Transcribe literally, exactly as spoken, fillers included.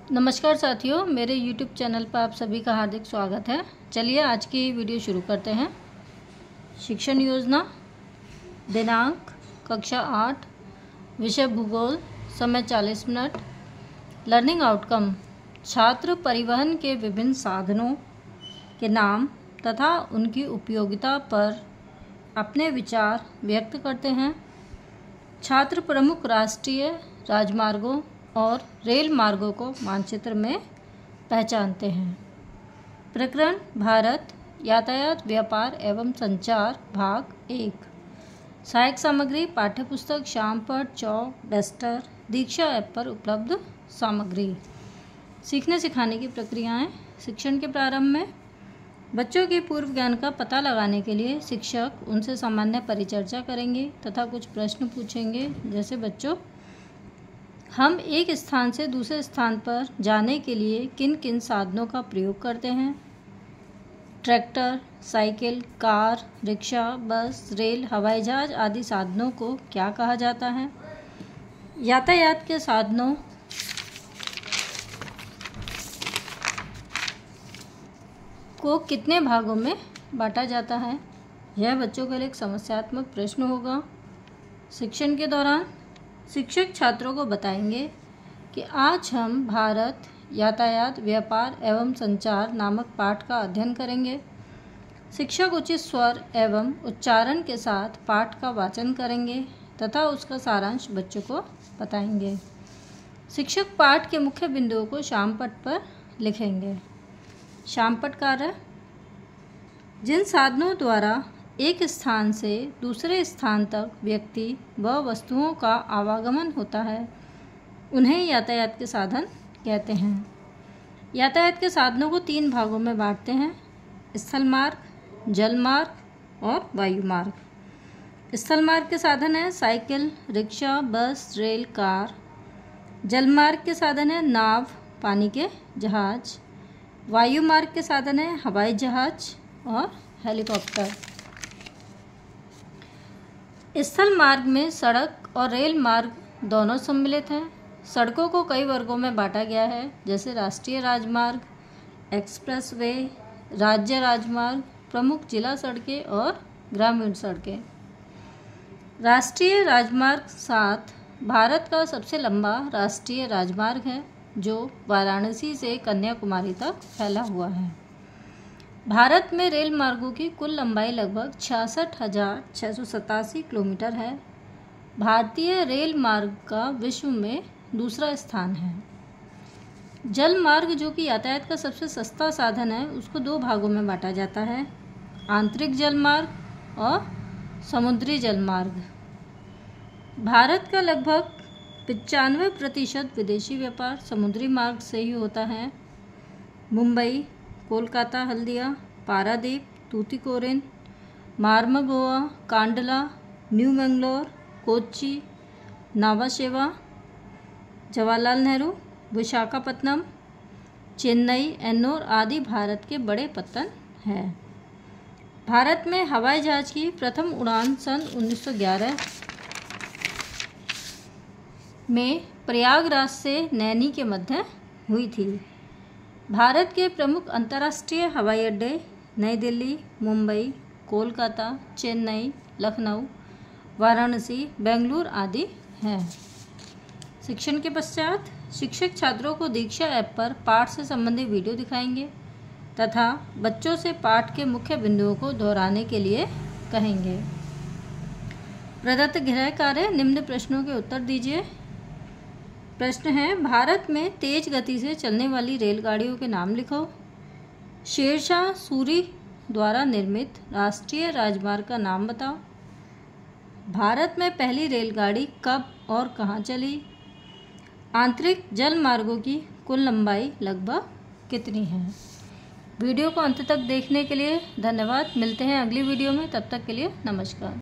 नमस्कार साथियों, मेरे YouTube चैनल पर आप सभी का हार्दिक स्वागत है। चलिए आज की वीडियो शुरू करते हैं। शिक्षण योजना, दिनांक कक्षा आठ, विषय भूगोल, समय चालीस मिनट। लर्निंग आउटकम, छात्र परिवहन के विभिन्न साधनों के नाम तथा उनकी उपयोगिता पर अपने विचार व्यक्त करते हैं। छात्र प्रमुख राष्ट्रीय राजमार्गों और रेल मार्गों को मानचित्र में पहचानते हैं। प्रकरण भारत, यातायात, व्यापार एवं संचार, भाग एक। सहायक सामग्री, पाठ्यपुस्तक, श्यामपट्ट, चौक, डस्टर, दीक्षा ऐप पर उपलब्ध सामग्री। सीखने सिखाने की प्रक्रियाएं। शिक्षण के प्रारंभ में बच्चों के पूर्व ज्ञान का पता लगाने के लिए शिक्षक उनसे सामान्य परिचर्चा करेंगे तथा कुछ प्रश्न पूछेंगे, जैसे बच्चों, हम एक स्थान से दूसरे स्थान पर जाने के लिए किन किन साधनों का प्रयोग करते हैं? Tractor, cycle, car, rickshaw, bus, rail, हवाई जहाज आदि साधनों को क्या कहा जाता है? यातायात के साधनों को कितने भागों में बांटा जाता है? यह बच्चों के लिए एक समस्यात्मक प्रश्न होगा। शिक्षण के दौरान शिक्षक छात्रों को बताएंगे कि आज हम भारत, यातायात, व्यापार एवं संचार नामक पाठ का अध्ययन करेंगे। शिक्षक उचित स्वर एवं उच्चारण के साथ पाठ का वाचन करेंगे तथा उसका सारांश बच्चों को बताएंगे। शिक्षक पाठ के मुख्य बिंदुओं को श्यामपट्ट पर लिखेंगे। श्यामपट्ट कार्य, जिन साधनों द्वारा एक स्थान से दूसरे स्थान तक व्यक्ति व वस्तुओं का आवागमन होता है, उन्हें यातायात के साधन कहते हैं। यातायात के साधनों को तीन भागों में बांटते हैं: स्थल मार्ग, जल मार्ग और वायु मार्ग। स्थल मार्ग के साधन है cycle, rickshaw, bus, rail, car. जल मार्ग के साधन है नाव, पानी के जहाज। वायु मार्ग के साधन है हवाई जहाज और हेलीकॉप्टर। स्थल मार्ग में सड़क और रेल मार्ग दोनों सम्मिलित हैं। सड़कों को कई वर्गों में बांटा गया है, जैसे राष्ट्रीय राजमार्ग, एक्सप्रेसवे, राज्य राजमार्ग, प्रमुख जिला सड़कें और ग्रामीण सड़कें। राष्ट्रीय राजमार्ग सात भारत का सबसे लंबा राष्ट्रीय राजमार्ग है, जो वाराणसी से कन्याकुमारी तक फैला हुआ है। भारत में रेल मार्गों की कुल लंबाई लगभग छियासठ हजार छः सौ सतासी किलोमीटर है। भारतीय रेल मार्ग का विश्व में दूसरा स्थान है। जल मार्ग, जो कि यातायात का सबसे सस्ता साधन है, उसको दो भागों में बांटा जाता है: आंतरिक जल मार्ग और समुद्री जल मार्ग। भारत का लगभग पचानवे प्रतिशत विदेशी व्यापार समुद्री मार्ग से ही होता है। मुंबई, कोलकाता, हल्दिया, पारादीप, तूतीकोरिन, मार्मगोआ, कांडला, न्यू मैंगलोर, कोच्चि, नावाशेवा, जवाहरलाल नेहरू, विशाखापत्तनम, चेन्नई, एन्नोर आदि भारत के बड़े पत्तन हैं। भारत में हवाई जहाज की प्रथम उड़ान सन उन्नीस सौ ग्यारह में प्रयागराज से नैनी के मध्य हुई थी। भारत के प्रमुख अंतर्राष्ट्रीय हवाई अड्डे नई दिल्ली, मुंबई, कोलकाता, चेन्नई, लखनऊ, वाराणसी, बेंगलुरु आदि हैं। शिक्षण के पश्चात शिक्षक छात्रों को दीक्षा ऐप पर पाठ से संबंधित वीडियो दिखाएंगे तथा बच्चों से पाठ के मुख्य बिंदुओं को दोहराने के लिए कहेंगे। प्रदत्त गृह कार्य, निम्न प्रश्नों के उत्तर दीजिए। प्रश्न है, भारत में तेज गति से चलने वाली रेलगाड़ियों के नाम लिखो। शेरशाह सूरी द्वारा निर्मित राष्ट्रीय राजमार्ग का नाम बताओ। भारत में पहली रेलगाड़ी कब और कहाँ चली? आंतरिक जल मार्गों की कुल लंबाई लगभग कितनी है? वीडियो को अंत तक देखने के लिए धन्यवाद। मिलते हैं अगली वीडियो में, तब तक के लिए नमस्कार।